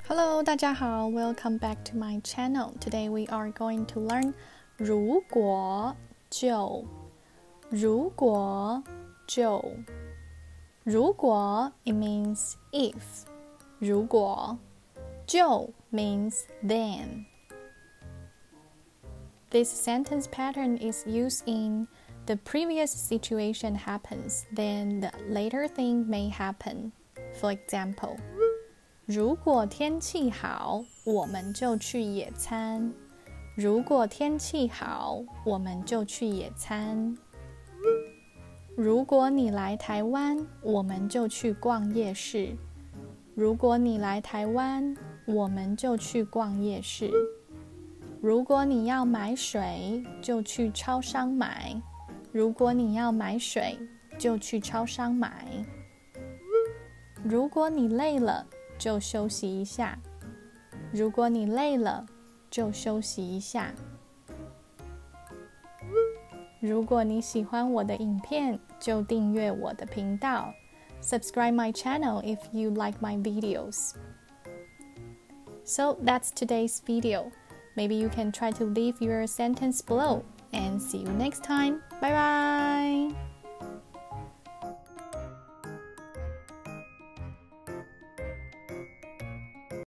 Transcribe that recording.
Hello， 大家好 ，Welcome back to my channel. Today we are going to learn 如果就如果就如果 it means if 如果就 means then. This sentence pattern is used in the previous situation happens, then the later thing may happen. For example, 如果天气好，我们就去野餐。如果天气好，我们就去野餐。如果你来台湾，我们就去逛夜市。如果你来台湾，我们就去逛夜市。如果你要买水，就去超商买。如果你要买水，就去超商买。如果你累了，就休息一下。如果你累了，就休息一下。如果你喜欢我的影片，就订阅我的频道。Subscribe my channel if you like my videos. So that's today's video. Maybe you can try to leave your sentence below and see you next time. Bye bye!